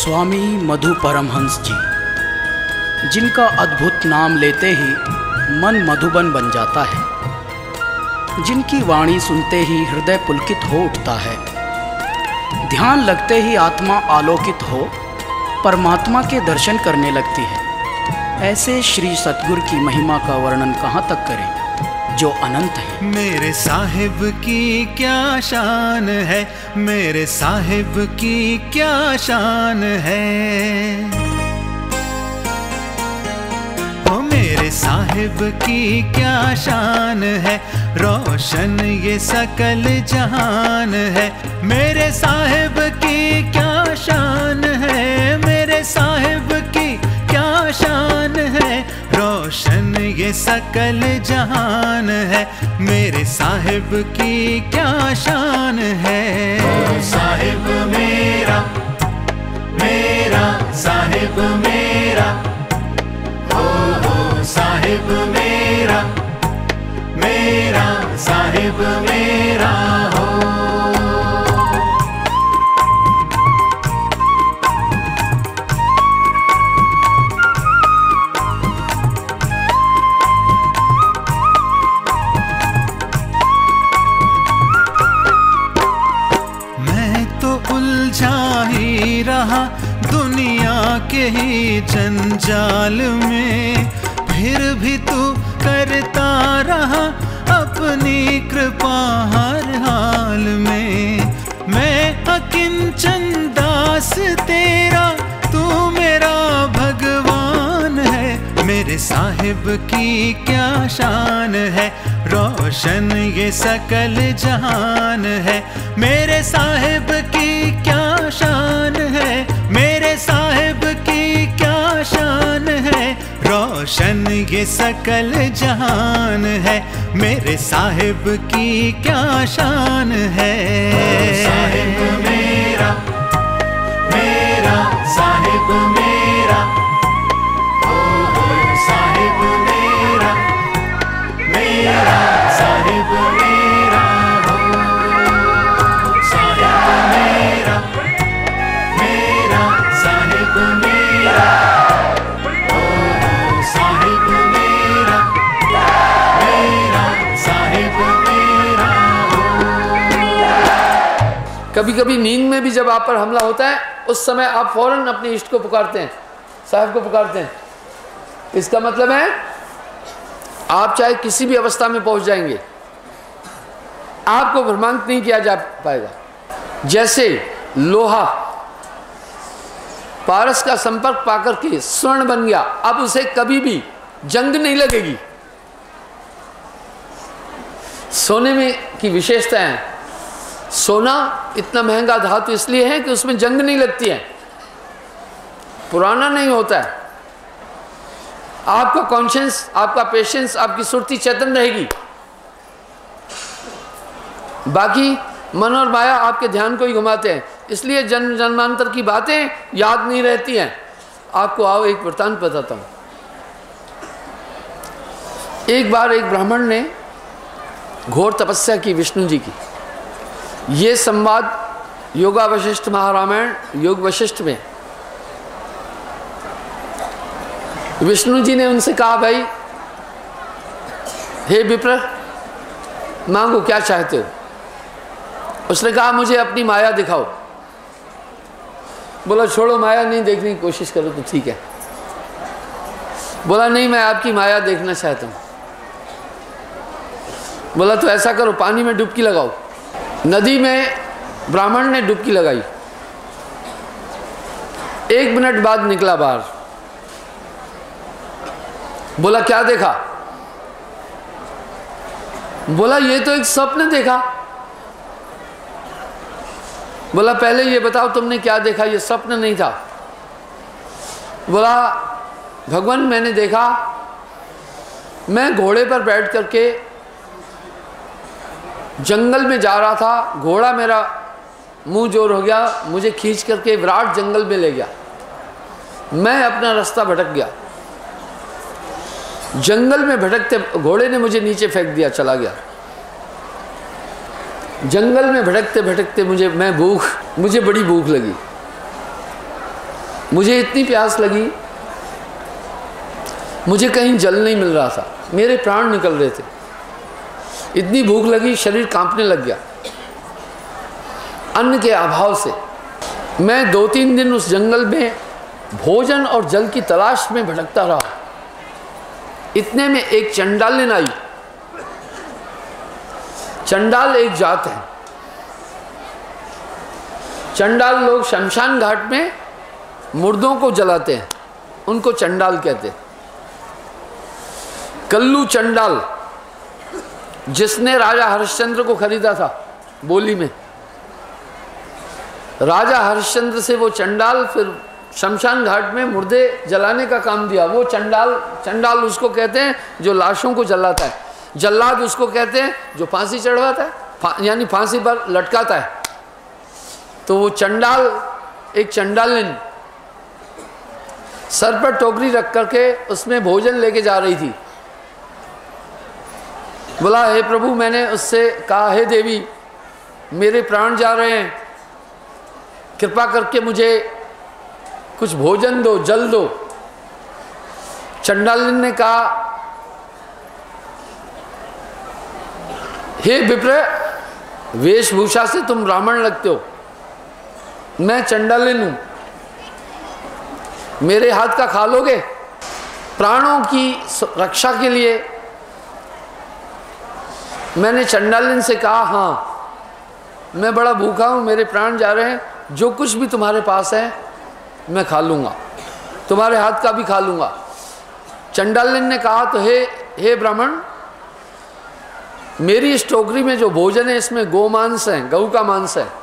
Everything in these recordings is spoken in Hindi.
स्वामी मधु परमहंस जी, जिनका अद्भुत नाम लेते ही मन मधुबन बन जाता है, जिनकी वाणी सुनते ही हृदय पुलकित हो उठता है, ध्यान लगते ही आत्मा आलोकित हो परमात्मा के दर्शन करने लगती है। ऐसे श्री सतगुरु की महिमा का वर्णन कहाँ तक करें जो अनंत है। मेरे साहिब की क्या शान है, मेरे साहिब की क्या शान है। ओ मेरे साहिब की क्या शान है, रोशन ये सकल जहान है। मेरे साहिब की क्या शान है, मेरे साहिब की क्या शान है, रोशन ये सकल जहान है। मेरे साहिब की क्या शान है। ओ साहिब मेरा, मेरा साहिब मेरा, हो साहिब मेरा, मेरा साहिब मेरा हो। उलझा ही रहा दुनिया के ही जंजाल में, फिर भी तू करता रहा अपनी कृपा हर हाल में। मैं अकिंचन दास तेरा, तू मेरा भगवान है। मेरे साहिब की क्या शान है, रोशन ये सकल जहान है। मेरे साहिब की क्या शान है, मेरे साहिब की क्या शान है, रोशन ये सकल जहान है। मेरे साहिब की क्या शान है। साहिब मेरा, मेरा साहिब मेरा, साहिब मेरा, मेरा साहिब मेरा हो। साहिब मेरा, मेरा साहिब मेरा, साहिब मेरा, मेरा साहिब मेरा हो। कभी कभी नींद में भी जब आप पर हमला होता है, उस समय आप फौरन अपने इष्ट को पुकारते हैं, साहिब को पुकारते हैं। इसका मतलब है आप चाहे किसी भी अवस्था में पहुंच जाएंगे, आपको भ्रमांत नहीं किया जा पाएगा। जैसे लोहा पारस का संपर्क पाकर के स्वर्ण बन गया, अब उसे कभी भी जंग नहीं लगेगी। सोने में की विशेषता है, सोना इतना महंगा धातु इसलिए है कि उसमें जंग नहीं लगती है, पुराना नहीं होता है। आपका कॉन्शियस, आपका पेशेंस, आपकी सुरती चेतन रहेगी। बाकी मन और माया आपके ध्यान को ही घुमाते हैं, इसलिए जन्म जन्मांतर की बातें याद नहीं रहती हैं। आपको आओ एक वृत्तांत बताता हूँ। एक बार एक ब्राह्मण ने घोर तपस्या की विष्णु जी की। ये संवाद योगा वशिष्ठ महारामायण योग वशिष्ठ में। विष्णु जी ने उनसे कहा, भाई हे विप्र, मांगो क्या चाहते हो। उसने कहा, मुझे अपनी माया दिखाओ। बोला, छोड़ो, माया नहीं देखने की कोशिश करो तो ठीक है। बोला, नहीं, मैं आपकी माया देखना चाहता हूँ। बोला, तो ऐसा करो, पानी में डुबकी लगाओ। नदी में ब्राह्मण ने डुबकी लगाई। 1 मिनट बाद निकला बाहर। बोला, क्या देखा। बोला, ये तो एक स्वप्न देखा। बोला, पहले ये बताओ तुमने क्या देखा, ये स्वप्न नहीं था। बोला, भगवान मैंने देखा, मैं घोड़े पर बैठ करके जंगल में जा रहा था, घोड़ा मेरा मुंह जोर हो गया, मुझे खींच करके विराट जंगल में ले गया। मैं अपना रास्ता भटक गया। जंगल में भटकते घोड़े ने मुझे नीचे फेंक दिया, चला गया। जंगल में भटकते भटकते मुझे बड़ी भूख लगी। मुझे इतनी प्यास लगी, मुझे कहीं जल नहीं मिल रहा था, मेरे प्राण निकल रहे थे, इतनी भूख लगी, शरीर कांपने लग गया अन्न के अभाव से। मैं 2-3 दिन उस जंगल में भोजन और जल की तलाश में भटकता रहा। इतने में एक चंडालिन आई। चंडाल एक जात है। चंडाल लोग शमशान घाट में मुर्दों को जलाते हैं, उनको चंडाल कहते हैं। कल्लू चंडाल जिसने राजा हरिश्चंद्र को खरीदा था बोली में, राजा हरिश्चंद्र से वो चंडाल फिर शमशान घाट में मुर्दे जलाने का काम दिया। वो चंडाल उसको कहते हैं जो लाशों को जलाता है। जल्लाद उसको कहते हैं जो फांसी चढ़वाता है, यानी फांसी पर लटकाता है। तो वो चंडाल, एक चंडालिन सर पर टोकरी रख करके उसमें भोजन लेके जा रही थी। बोला, हे प्रभु, मैंने उससे कहा, हे देवी, मेरे प्राण जा रहे हैं, कृपा करके मुझे कुछ भोजन दो, जल दो। चंडालिन ने कहा, हे विप्र, वेशभूषा से तुम ब्राह्मण लगते हो, मैं चंडालिन हूं, मेरे हाथ का खा लोगे? प्राणों की रक्षा के लिए मैंने चंडालिन से कहा, हाँ, मैं बड़ा भूखा हूं, मेरे प्राण जा रहे हैं, जो कुछ भी तुम्हारे पास है मैं खा लूँगा, तुम्हारे हाथ का भी खा लूँगा। चंडालिन ने कहा, तो हे ब्राह्मण, मेरी इस टोकरी में जो भोजन है इसमें गोमांस है, गऊ का मांस है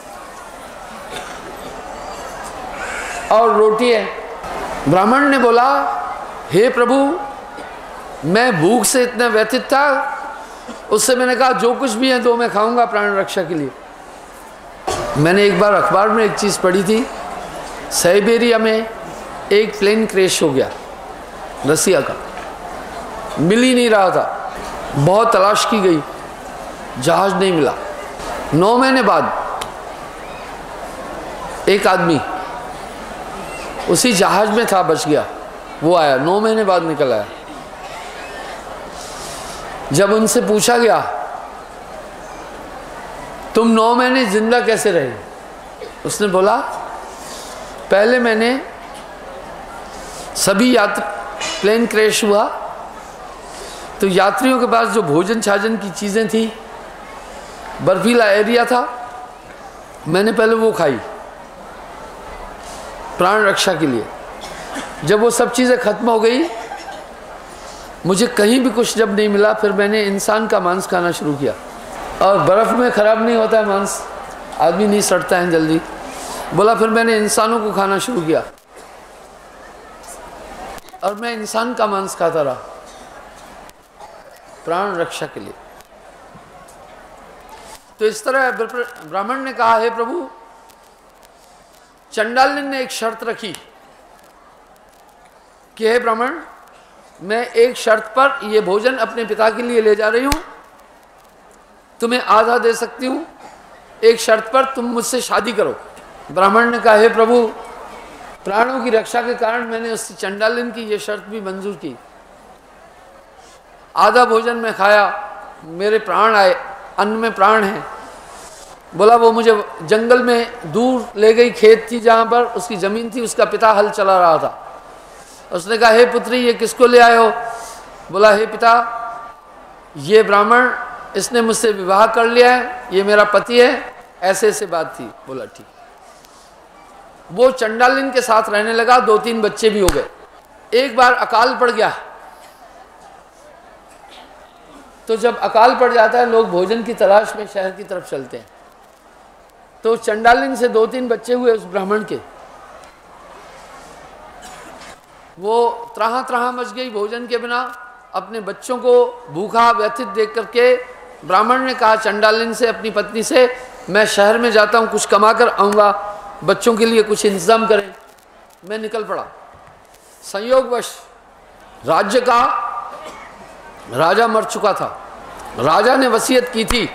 और रोटी है। ब्राह्मण ने बोला, हे प्रभु, मैं भूख से इतना व्यथित था, उससे मैंने कहा जो कुछ भी है तो मैं खाऊंगा प्राण रक्षा के लिए। मैंने एक बार अखबार में एक चीज़ पढ़ी थी, साइबेरिया में एक प्लेन क्रैश हो गया रसिया का, मिल ही नहीं रहा था, बहुत तलाश की गई, जहाज नहीं मिला। 9 महीने बाद एक आदमी उसी जहाज में था, बच गया, वो आया, 9 महीने बाद निकल आया। जब उनसे पूछा गया, तुम 9 महीने जिंदा कैसे रहे? उसने बोला, पहले मैंने सभी प्लेन क्रैश हुआ तो यात्रियों के पास जो भोजन छाजन की चीज़ें थी, बर्फीला एरिया था, मैंने पहले वो खाई प्राण रक्षा के लिए। जब वो सब चीज़ें खत्म हो गई, मुझे कहीं भी कुछ जब नहीं मिला, फिर मैंने इंसान का मांस खाना शुरू किया। और बर्फ़ में ख़राब नहीं होता है मांस, आदमी नहीं सड़ता है जल्दी। बोला, फिर मैंने इंसानों को खाना शुरू किया और मैं इंसान का मांस खाता रहा प्राण रक्षा के लिए। तो इस तरह ब्राह्मण ने कहा, हे प्रभु, चंडालिन ने एक शर्त रखी कि हे ब्राह्मण, मैं एक शर्त पर ये भोजन अपने पिता के लिए ले जा रही हूं, तुम्हें आधा दे सकती हूं, एक शर्त पर तुम मुझसे शादी करो। ब्राह्मण ने कहा, हे प्रभु, प्राणों की रक्षा के कारण मैंने उस चंडालिन की ये शर्त भी मंजूर की। आधा भोजन मैं खाया, मेरे प्राण आए, अन्न में प्राण है। बोला, वो मुझे जंगल में दूर ले गई, खेत थी जहाँ पर उसकी ज़मीन थी, उसका पिता हल चला रहा था। उसने कहा, हे पुत्री, ये किसको ले आए हो? बोला, हे पिता, ये ब्राह्मण, इसने मुझसे विवाह कर लिया है, ये मेरा पति है, ऐसे ऐसे बात थी। बोला, ठीक। वो चंडालिन के साथ रहने लगा, 2-3 बच्चे भी हो गए। एक बार अकाल पड़ गया, तो जब अकाल पड़ जाता है लोग भोजन की तलाश में शहर की तरफ चलते हैं। तो चंडालिन से 2-3 बच्चे हुए उस ब्राह्मण के, वो त्राह मच गई भोजन के बिना। अपने बच्चों को भूखा व्यथित देख करके ब्राह्मण ने कहा चंडालिन से, अपनी पत्नी से, मैं शहर में जाता हूँ, कुछ कमा कर आऊँगा, बच्चों के लिए कुछ इंतजाम करें। मैं निकल पड़ा। संयोगवश राज्य का राजा मर चुका था। राजा ने वसीयत की थी,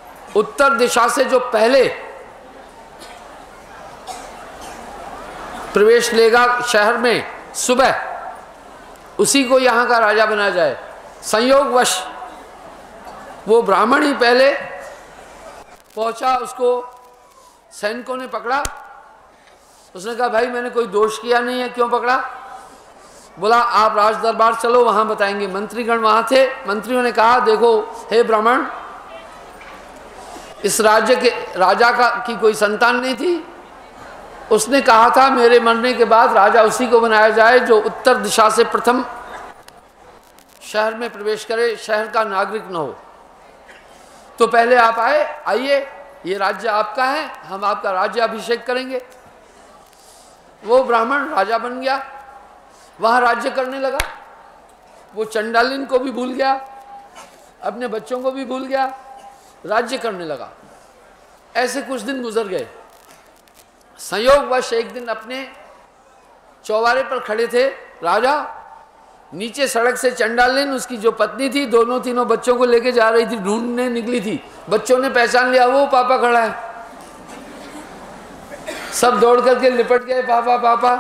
उत्तर दिशा से जो पहले प्रवेश लेगा शहर में सुबह, उसी को यहाँ का राजा बनाया जाए। संयोगवश वो ब्राह्मण ही पहले पहुँचा, उसको सैनिकों ने पकड़ा। उसने कहा भाई मैंने कोई दोष किया नहीं है, क्यों पकड़ा? बोला आप राज दरबार चलो, वहाँ बताएंगे। मंत्रीगण वहाँ थे। मंत्रियों ने कहा देखो हे ब्राह्मण, इस राज्य के राजा की कोई संतान नहीं थी। उसने कहा था मेरे मरने के बाद राजा उसी को बनाया जाए जो उत्तर दिशा से प्रथम शहर में प्रवेश करे, शहर का नागरिक न हो। तो पहले आप आइए, ये राज्य आपका है, हम आपका राज्य अभिषेक करेंगे। वो ब्राह्मण राजा बन गया, वहाँ राज्य करने लगा। वो चंडालिन को भी भूल गया, अपने बच्चों को भी भूल गया, राज्य करने लगा। ऐसे कुछ दिन गुजर गए। संयोगवश एक दिन अपने चौबारे पर खड़े थे राजा, नीचे सड़क से चंडालिन उसकी जो पत्नी थी, दोनों तीनों बच्चों को लेके जा रही थी, ढूंढने निकली थी। बच्चों ने पहचान लिया वो पापा खड़ा है, सब दौड़ करके लिपट गए पापा पापा।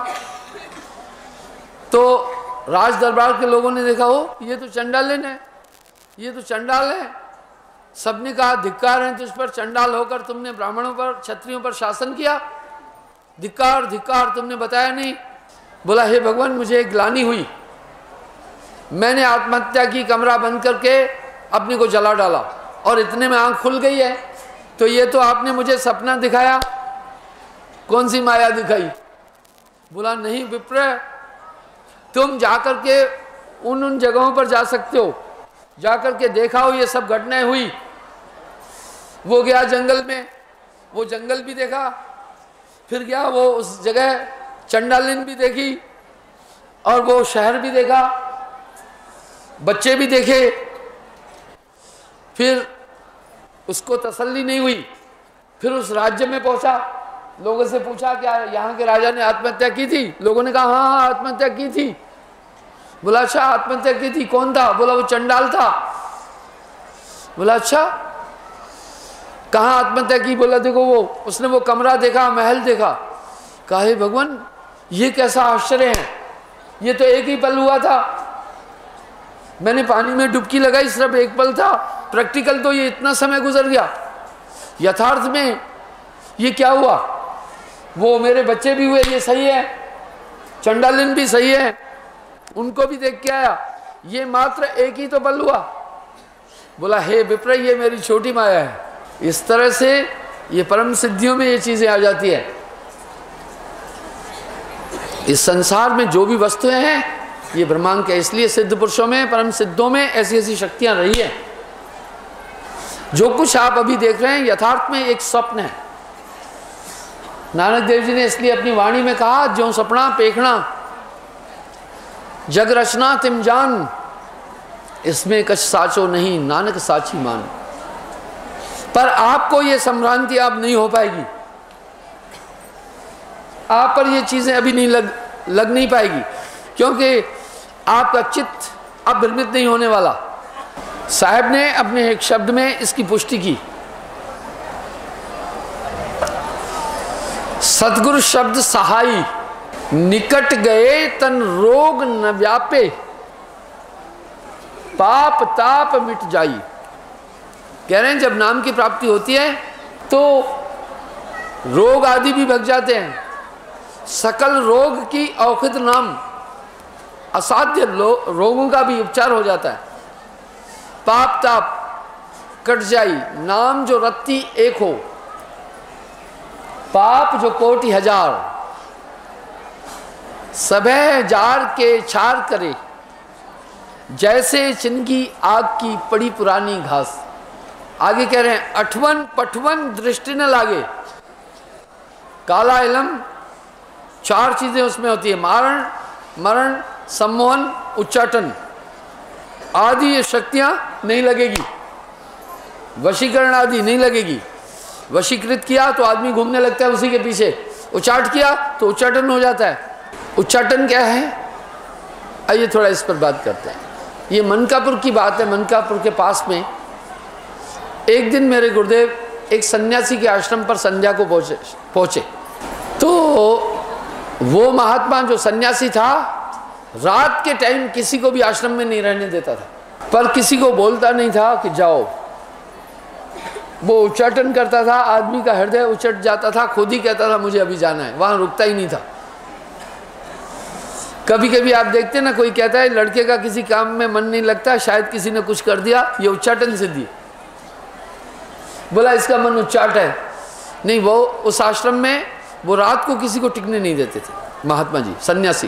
तो राज दरबार के लोगों ने देखा हो ये तो चंडालिन है, ये तो चंडाल है। सबने कहा धिक्कार है तुझ पर, चंडाल होकर तुमने ब्राह्मणों पर क्षत्रियों पर शासन किया, धिक्कार धिक्कार, तुमने बताया नहीं। बोला हे भगवान मुझे एक ग्लानि हुई, मैंने आत्महत्या की, कमरा बंद करके अपने को जला डाला और इतने में आंख खुल गई है। तो ये तो आपने मुझे सपना दिखाया, कौन सी माया दिखाई? बोला नहीं विप्र, तुम जाकर के उन जगहों पर जा सकते हो, जाकर के देखा हो ये सब घटनाएं हुई। वो गया जंगल में, वो जंगल भी देखा, फिर गया वो उस जगह चंडालिन भी देखी और वो शहर भी देखा, बच्चे भी देखे। फिर उसको तसल्ली नहीं हुई, फिर उस राज्य में पहुंचा, लोगों से पूछा क्या यहाँ के राजा ने आत्महत्या की थी? लोगों ने कहा हाँ आत्महत्या की थी। बोला अच्छा आत्महत्या की थी, कौन था? बोला वो चंडाल था। बोला अच्छा कहाँ आत्महत्या की? बोला देखो वो, उसने वो कमरा देखा, महल देखा। कहा हे भगवान ये कैसा आश्चर्य है, ये तो एक ही पल हुआ था, मैंने पानी में डुबकी लगाई सिर्फ एक पल था, प्रैक्टिकल तो ये इतना समय गुजर गया, यथार्थ में ये क्या हुआ? वो मेरे बच्चे भी हुए, ये सही है, चंडालिन भी सही है, उनको भी देख के आया, ये मात्र एक ही तो पल हुआ। बोला हे विप्र ये मेरी छोटी माया है। इस तरह से ये परम सिद्धियों में ये चीजें आ जाती है। इस संसार में जो भी वस्तुएं हैं ये ब्रह्मांड के, इसलिए सिद्ध पुरुषों में, परम सिद्धों में ऐसी ऐसी शक्तियां रही है। जो कुछ आप अभी देख रहे हैं यथार्थ में एक स्वप्न है। नानक देव जी ने इसलिए अपनी वाणी में कहा जो सपना पेखना जग रचना तिम जान, इसमें कछ साचो नहीं नानक साची मान। पर आपको ये संभ्रांति आप नहीं हो पाएगी, आप पर ये चीजें अभी नहीं लग नहीं पाएगी, क्योंकि आपका चित्त अब भ्रमित नहीं होने वाला। साहब ने अपने एक शब्द में इसकी पुष्टि की। सतगुरु शब्द सहाई, निकट गए तन रोग न व्यापे, पाप ताप मिट जाई। कह रहे हैं जब नाम की प्राप्ति होती है तो रोग आदि भी भग जाते हैं। सकल रोग की औषध नाम, असाध्य रोगों का भी उपचार हो जाता है। पाप ताप कट जाई, नाम जो रत्ती एक हो, पाप जो कोटि हजार, सबह जार के छार करे, जैसे चिनकी आग की पड़ी पुरानी घास। आगे कह रहे हैं अठवन पठवन दृष्टि न लागे। काला इलम, चार चीजें उसमें होती है, मारण मरण सम्मोहन उच्चाटन आदि, ये शक्तियां नहीं लगेगी। वशीकरण आदि नहीं लगेगी। वशीकृत किया तो आदमी घूमने लगता है उसी के पीछे, उच्चाट किया तो उच्चाटन हो जाता है। उच्चाटन क्या है? आइए थोड़ा इस पर बात करते हैं। ये मनकापुर की बात है। मनकापुर के पास में एक दिन मेरे गुरुदेव एक सन्यासी के आश्रम पर संध्या को पहुंचे। तो वो महात्मा जो सन्यासी था, रात के टाइम किसी को भी आश्रम में नहीं रहने देता था, पर किसी को बोलता नहीं था कि जाओ। वो उच्चाटन करता था, आदमी का हृदय उचट जाता था, खुद ही कहता था मुझे अभी जाना है, वहां रुकता ही नहीं था। कभी कभी आप देखते ना, कोई कहता है लड़के का किसी काम में मन नहीं लगता, शायद किसी ने कुछ कर दिया, ये उच्चाटन सिद्धि, बोला इसका मन उच्चाट है। नहीं, वो उस आश्रम में वो रात को किसी को टिकने नहीं देते थे महात्मा जी, सन्यासी।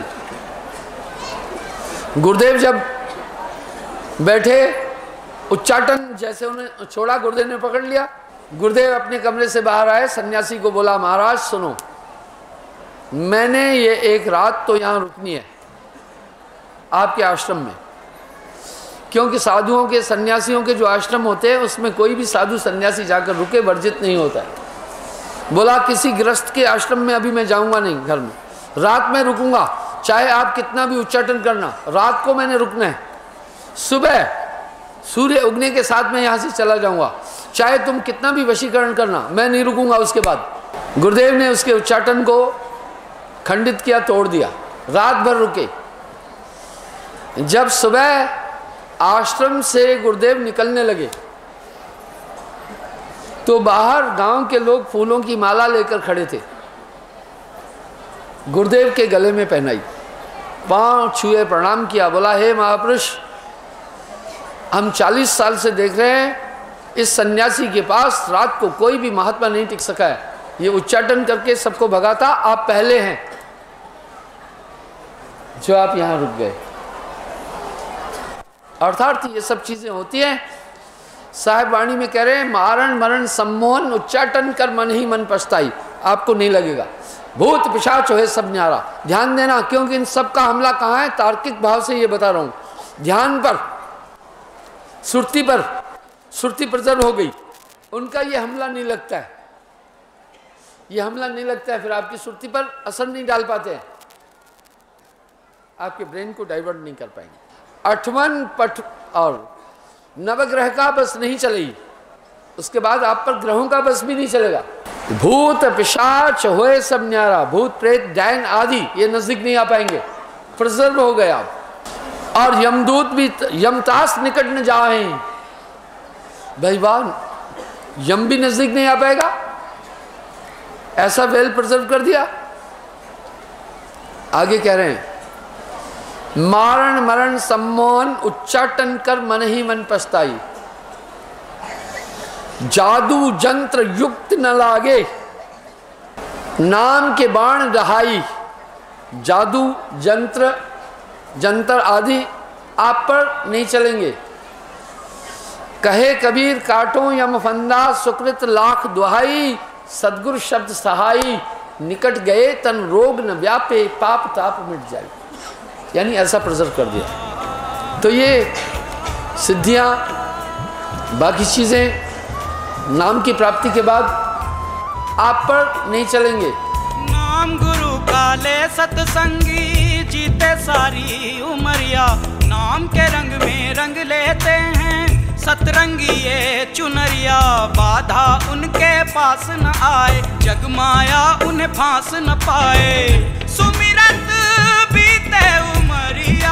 गुरुदेव जब बैठे, उच्चाटन जैसे उन्हें छोड़ा, गुरुदेव ने पकड़ लिया। गुरुदेव अपने कमरे से बाहर आए, सन्यासी को बोला महाराज सुनो, मैंने ये एक रात तो यहाँ रुकनी है आपके आश्रम में, क्योंकि साधुओं के, सन्यासियों के जो आश्रम होते हैं उसमें कोई भी साधु सन्यासी जाकर रुके वर्जित नहीं होता है। बोला किसी गृहस्थ के आश्रम में अभी मैं जाऊंगा नहीं, घर में रात में रुकूंगा, चाहे आप कितना भी उच्चाटन करना, रात को मैंने रुकना है। सुबह सूर्य उगने के साथ मैं यहाँ से चला जाऊंगा, चाहे तुम कितना भी वशीकरण करना, मैं नहीं रुकूंगा उसके बाद। गुरुदेव ने उसके उच्चाटन को खंडित किया, तोड़ दिया, रात भर रुके। जब सुबह आश्रम से गुरुदेव निकलने लगे तो बाहर गांव के लोग फूलों की माला लेकर खड़े थे, गुरुदेव के गले में पहनाई, पांव छुए, प्रणाम किया, बोला हे महापुरुष, हम 40 साल से देख रहे हैं इस सन्यासी के पास रात को कोई भी महात्मा नहीं टिक सका है, ये उच्चाटन करके सबको भगाता, आप पहले हैं जो आप यहां रुक गए। अर्थात ये सब चीजें होती हैं। साहिब वाणी में कह रहे हैं मारण मरण सम्मोहन उच्चाटन कर मन ही मन पछताई, आपको नहीं लगेगा। भूत पिशाच है सब न्यारा, ध्यान देना, क्योंकि इन सब का हमला कहाँ है, तार्किक भाव से ये बता रहा हूं। ध्यान पर, सुरती पर, सुरती प्रजर हो गई, उनका ये हमला नहीं लगता है, ये हमला नहीं लगता है, फिर आपकी सुरती पर असर नहीं डाल पाते हैं, आपके ब्रेन को डाइवर्ट नहीं कर पाएंगे। अठवन पठ और नवग्रह का बस नहीं चलेगी, उसके बाद आप पर ग्रहों का बस भी नहीं चलेगा। भूत पिशाच होए सब न्यारा, भूत प्रेत डैन आदि ये नजदीक नहीं आ पाएंगे, प्रिजर्व हो गए आप। और यमदूत भी, यमतास निकट न जाए, भाई वाह, यम भी नजदीक नहीं आ पाएगा, ऐसा वेल प्रिजर्व कर दिया। आगे कह रहे हैं मारण मरण सम्मोहन उच्चाटन कर मन ही मन पछताई, जादू जंत्र युक्त न लागे, नाम के बाण दहाई। जादू जंत्र, जंतर आदि आप पर नहीं चलेंगे। कहे कबीर काटो यम फंदा, सुकृत लाख दुहाई, सदगुरु शब्द सहाई, निकट गए तन रोग न व्यापे, पाप ताप मिट जाए। यानी ऐसा प्रिजर्व कर दिया। तो ये सिद्धियां, बाकी चीजें नाम की प्राप्ति के बाद आप पर नहीं चलेंगे। नाम गुरु का ले सत्संगी, जीते सारी उमरिया, नाम के रंग में रंग लेते हैं, सतरंगी ये चुनरिया। बाधा उनके पास न आए, जगमाया उन्हें फांस न पाए, सुमिरत बीते उमरिया,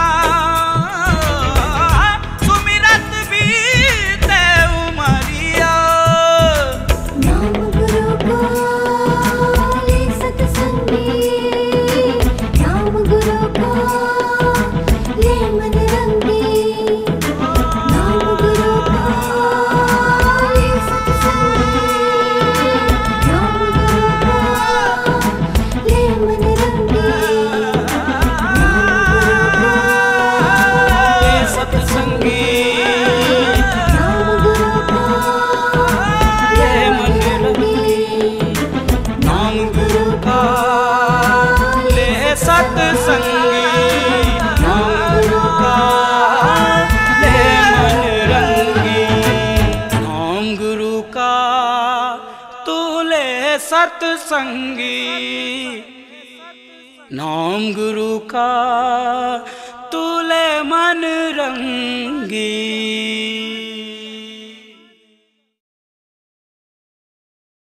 सुमिरत बीते उमरिया। नाम गुरु का ले सत्संगी, नाम गुरु का ले मन रंगी, नाम गुरु का ले सत्संगी, नाम गुरु का ले मन रंगी, सत्संगी, नाम गुरु का तूले मन रंगी।